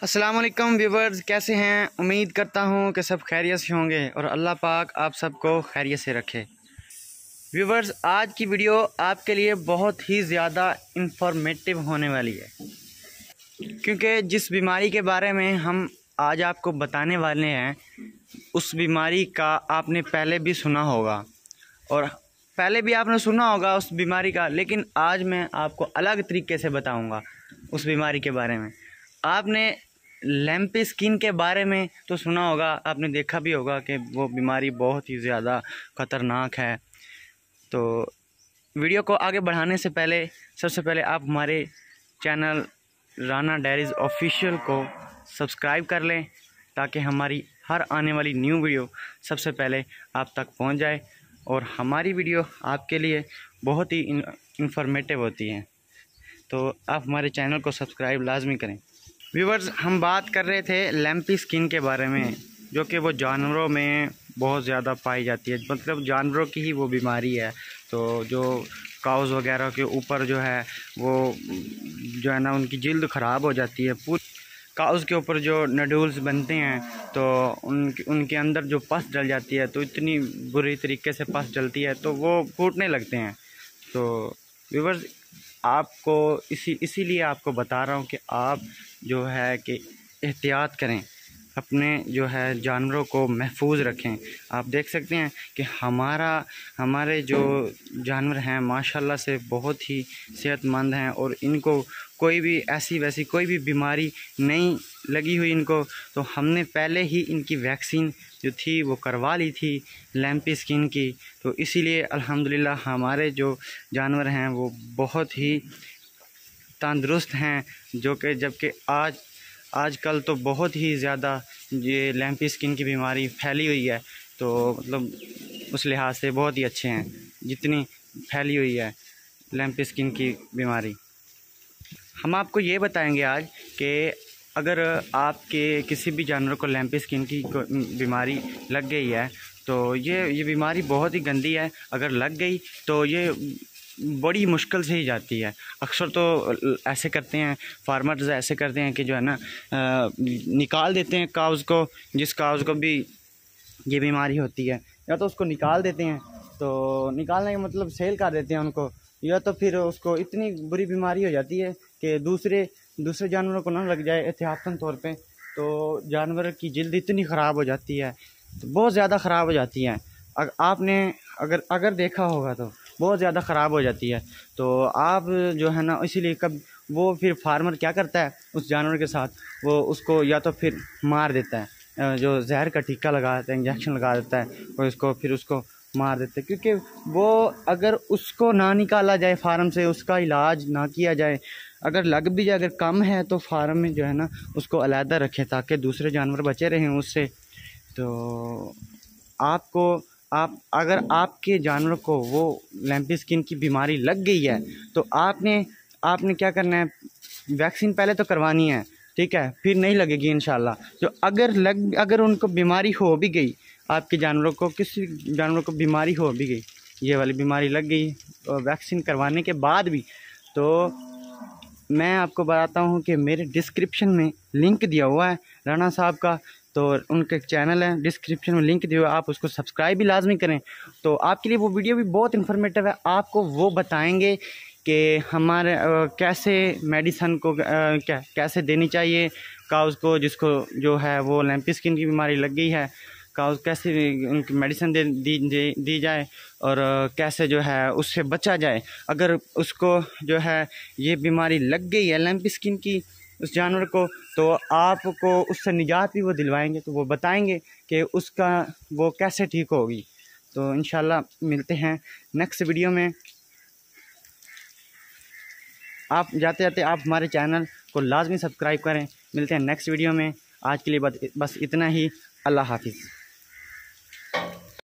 अस्सलाम वालेकुम व्यूवर्स, कैसे हैं? उम्मीद करता हूं कि सब खैरियत से होंगे और अल्लाह पाक आप सबको खैरियत से रखे। व्यूवर्स, आज की वीडियो आपके लिए बहुत ही ज़्यादा इंफॉर्मेटिव होने वाली है, क्योंकि जिस बीमारी के बारे में हम आज आपको बताने वाले हैं उस बीमारी का आपने पहले भी सुना होगा और पहले भी आपने सुना होगा उस बीमारी का, लेकिन आज मैं आपको अलग तरीके से बताऊंगा उस बीमारी के बारे में। आपने लैम्पी स्किन के बारे में तो सुना होगा, आपने देखा भी होगा कि वो बीमारी बहुत ही ज़्यादा ख़तरनाक है। तो वीडियो को आगे बढ़ाने से पहले सबसे पहले आप हमारे चैनल राना डायरीज़ ऑफिशियल को सब्सक्राइब कर लें ताकि हमारी हर आने वाली न्यू वीडियो सबसे पहले आप तक पहुंच जाए और हमारी वीडियो आपके लिए बहुत ही इंफॉर्मेटिव होती है। तो आप हमारे चैनल को सब्सक्राइब लाजमी करें। व्यूवर्स, हम बात कर रहे थे लैम्पी स्किन के बारे में, जो कि वो जानवरों में बहुत ज़्यादा पाई जाती है, मतलब जानवरों की ही वो बीमारी है। तो जो काउज़ वगैरह के ऊपर जो है वो जो है ना उनकी जिल्द ख़राब हो जाती है। पूरी काउज़ के ऊपर जो नडूल्स बनते हैं तो उनके अंदर जो पस डल जाती है, तो इतनी बुरी तरीके से पस डलती है तो वो फूटने लगते हैं। तो व्यूवर्स, आपको इसीलिए आपको बता रहा हूँ कि आप जो है कि एहतियात करें, अपने जो है जानवरों को महफूज रखें। आप देख सकते हैं कि हमारे जो जानवर हैं माशाल्लाह से बहुत ही सेहतमंद हैं और इनको कोई भी ऐसी वैसी कोई भी बीमारी नहीं लगी हुई इनको। तो हमने पहले ही इनकी वैक्सीन जो थी वो करवा ली थी लैम्पी स्किन की। तो इसीलिए अल्हम्दुलिल्लाह हमारे जो जानवर हैं वो बहुत ही तंदुरुस्त हैं, जो कि जबकि आजकल तो बहुत ही ज़्यादा ये लैम्पी स्किन की बीमारी फैली हुई है। तो मतलब उस लिहाज से बहुत ही अच्छे हैं जितनी फैली हुई है लैम्पी स्किन की बीमारी। हम आपको ये बताएंगे आज कि अगर आपके किसी भी जानवर को लैम्पी स्किन की बीमारी लग गई है तो ये बीमारी बहुत ही गंदी है। अगर लग गई तो ये बड़ी मुश्किल से ही जाती है। अक्सर तो ऐसे करते हैं फार्मर्स, ऐसे करते हैं कि जो है ना निकाल देते हैं काउज़ को, जिस काउज़ को भी ये बीमारी होती है, या तो उसको निकाल देते हैं, तो निकालने का मतलब सेल कर देते हैं उनको, या तो फिर उसको इतनी बुरी बीमारी हो जाती है कि दूसरे जानवरों को ना लग जाए एहतियातन तौर पे, तो जानवर की जिल्द इतनी ख़राब हो जाती है, तो बहुत ज़्यादा ख़राब हो जाती है। आपने अगर देखा होगा तो बहुत ज़्यादा ख़राब हो जाती है। तो आप जो है ना इसीलिए कब वो फिर फार्मर क्या करता है उस जानवर के साथ, वो उसको या तो फिर मार देता है, जो जहर का टीका लगा देता है, इंजेक्शन लगा देता है और उसको मार देते हैं। क्योंकि वो अगर उसको ना निकाला जाए फार्म से, उसका इलाज ना किया जाए, अगर लग भी जाए, अगर कम है तो फार्म में जो है ना उसको अलहदा रखें ताकि दूसरे जानवर बचे रहें उससे। तो अगर आपके जानवर को वो लैम्पी स्किन की बीमारी लग गई है तो आपने क्या करना है, वैक्सीन पहले तो करवानी है, ठीक है, फिर नहीं लगेगी इंशाल्लाह। जो अगर उनको बीमारी हो भी गई, आपके जानवरों को किसी जानवर को बीमारी हो भी गई, ये वाली बीमारी लग गई तो वैक्सीन करवाने के बाद भी, तो मैं आपको बताता हूँ कि मेरे डिस्क्रिप्शन में लिंक दिया हुआ है राना साहब का, तो उनके चैनल है, डिस्क्रिप्शन में लिंक दिया हुआ है, आप उसको सब्सक्राइब भी लाजमी करें। तो आपके लिए वो वीडियो भी बहुत इन्फॉर्मेटिव है। आपको वो बताएंगे कि हमारे कैसे मेडिसन को कैसे देनी चाहिए काउज़ को, जिसको जो है वो लैम्पी स्किन की बीमारी लग गई है, काउज़ कैसे उनकी मेडिसिन दी जाए और कैसे जो है उससे बचा जाए। अगर उसको जो है ये बीमारी लग गई है लैम्पी स्किन की उस जानवर को, तो आपको उससे निजात भी वो दिलवाएंगे, तो वो बताएंगे कि उसका वो कैसे ठीक होगी। तो इंशाल्लाह मिलते हैं नेक्स्ट वीडियो में। आप जाते जाते आप हमारे चैनल को लाजमी सब्सक्राइब करें। मिलते हैं नेक्स्ट वीडियो में। आज के लिए बस इतना ही। अल्लाह हाफिज़।